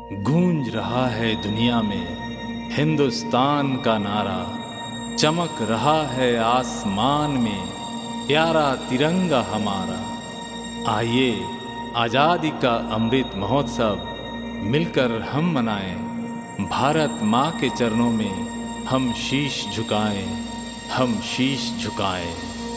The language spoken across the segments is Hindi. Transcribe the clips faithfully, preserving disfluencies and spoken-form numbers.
गूंज रहा है दुनिया में हिंदुस्तान का नारा, चमक रहा है आसमान में प्यारा तिरंगा हमारा। आइए आज़ादी का अमृत महोत्सव मिलकर हम मनाएं, भारत माँ के चरणों में हम शीश झुकाएं, हम शीश झुकाएं।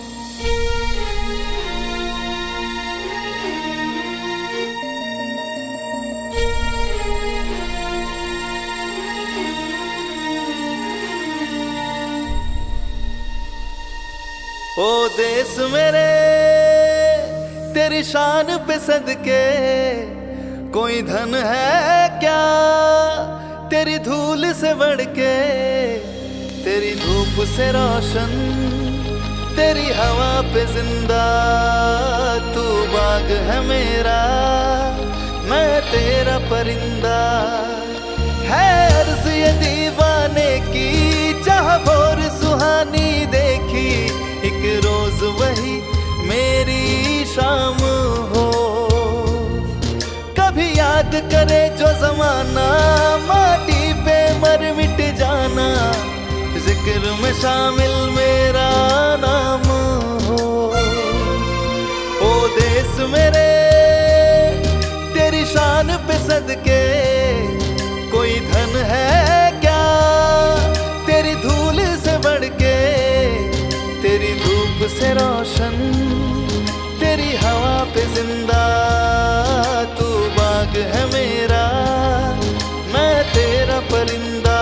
ओ देश मेरे तेरी शान पे सदके, कोई धन है क्या तेरी धूल से बढ़ के। तेरी धूप से रोशन तेरी हवा पे जिंदा, तू बाग है मेरा मैं तेरा परिंदा। है अर्ज़ ये दीवाने की चाह भोर सुहानी देखी, एक रोज वही मेरी शाम हो। कभी याद करे जो जमाना माटी पे मर मिट जाना, जिक्र में शामिल मेरा नाम हो। ओ देश मेरे तेरी शान पे सदके, कोई धन है क्या तेरी धूल से बढ़ के। तेरी धूप से रोशन तेरी हवा पे जिंदा, तू बाग है मेरा मैं तेरा परिंदा।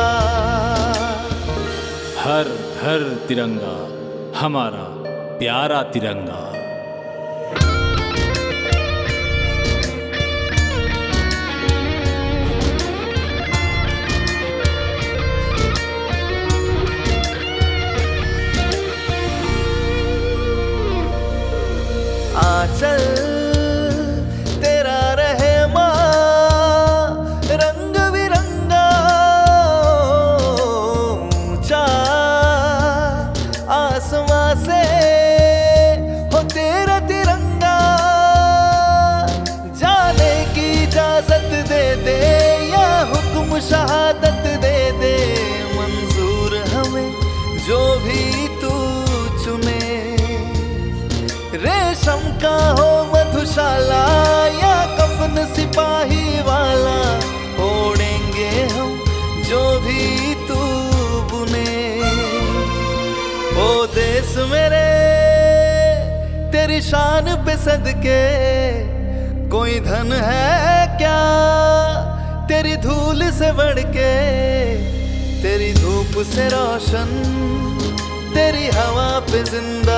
हर घर तिरंगा हमारा प्यारा तिरंगा। आंचल तेरा रहे माँ रंग बिरंगा, ऊंचा आसमां से हो तेरा तिरंगा। जाने की इजाजत दे दे या हुक्म शहादत दे दे, मंजूर हमें जो भी तू चुने। रेशम का हो मधुशाला या कफन सिपाही वाला, ओढ़ेंगे हम जो भी तू बुने। ओ देश मेरे तेरी शान पे सदके, कोई धन है क्या तेरी धूल से बढ़ के। तेरी धूप से रोशन तेरी हवा पे जिंदा,